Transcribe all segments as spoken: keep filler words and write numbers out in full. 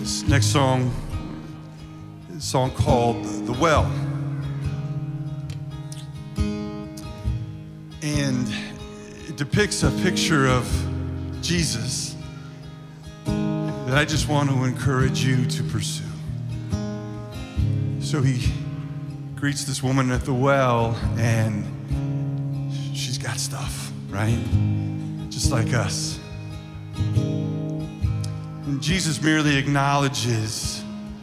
This next song is a song called The Well. And it depicts a picture of Jesus that I just want to encourage you to pursue. So he greets this woman at the well, and she's got stuff, right? Just like us. And Jesus merely acknowledges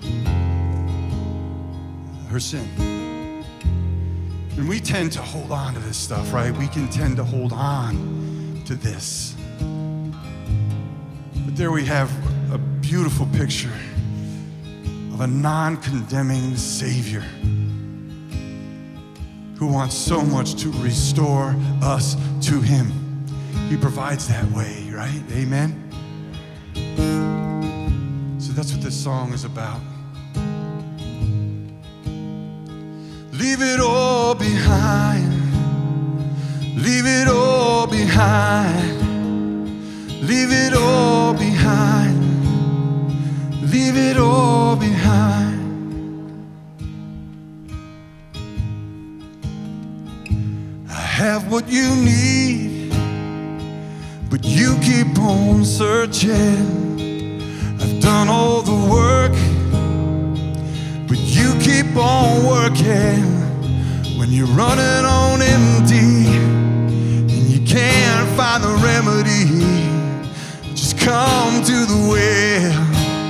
her sin. And we tend to hold on to this stuff, right? We can tend to hold on to this. But there we have a beautiful picture of a non-condemning Savior who wants so much to restore us to Him. He provides that way, right? Amen? So that's what this song is about. Leave it all behind. Leave it all behind. Leave it all behind. Leave it all behind. I have what you need, but you keep on searching. I've done all the work, but you keep on working. When you're running on empty and you can't find the remedy, just come to the well.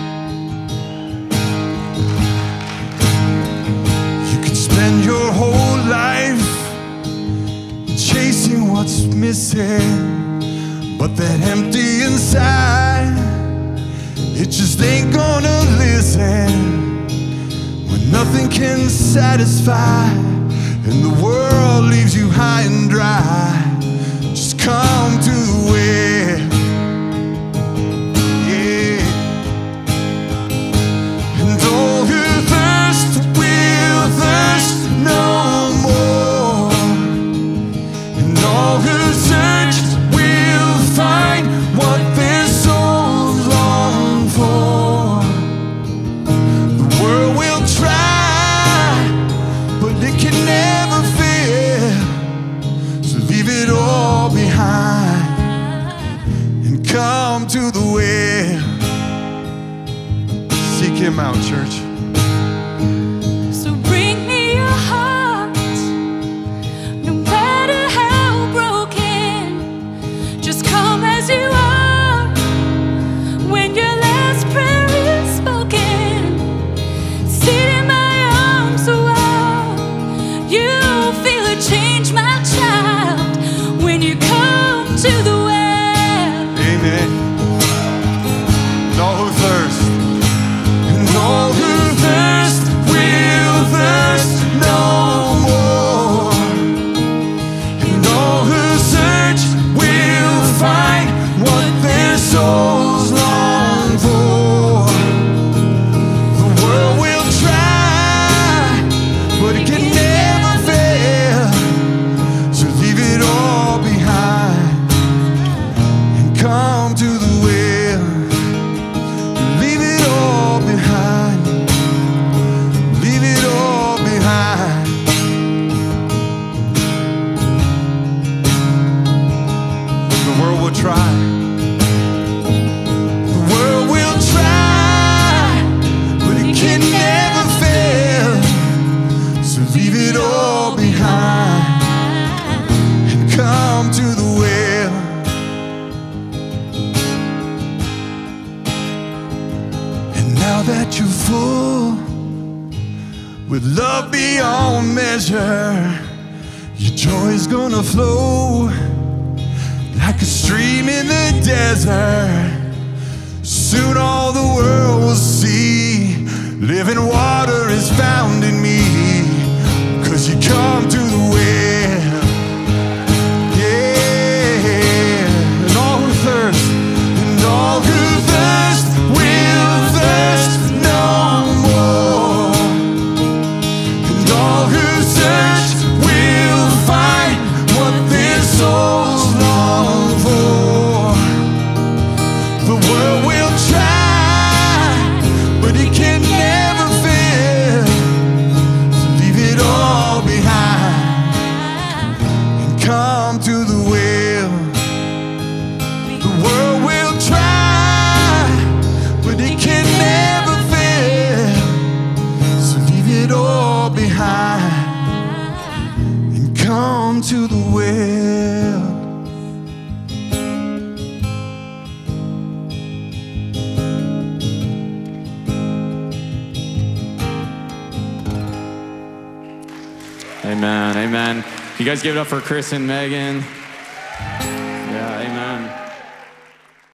You can spend your whole life chasing what's missing, but that empty inside, it just ain't gonna listen. When nothing can satisfy and the world leaves you high and dry, just come to the well. Yeah. And all who thirst will thirst no more, and all who search will find what their souls long for. The world will try, but it can never fail. So leave it all behind and come to the well. Seek Him out, church. So bring me your heart, no matter how broken. Just come as you are. When your last prayer is spoken, sit in my arms a while. You'll feel a change, my child, when you come to the well. Amen. And all who thirst, and all who thirst will thirst no more, and all who search will find what their souls long for. The world will try, but it can never fail. So leave it all behind and come to the well. Leave it all behind. Leave it all behind. The world will try. The world will try, but it can never fail. So leave it all behind and come to the well. And now that you're full with love beyond measure, your joy is gonna flow like a stream in the desert. Soon all the world will see living water is found in me, 'cause you come to the well. Yeah. And all who thirst, and all who thirst will thirst no more, and all who search will find what their souls long for. The world will try, come to the well. The world will try, but it can never fail. So leave it all behind and come to the well. Amen, amen. You guys give it up for Chris and Megan.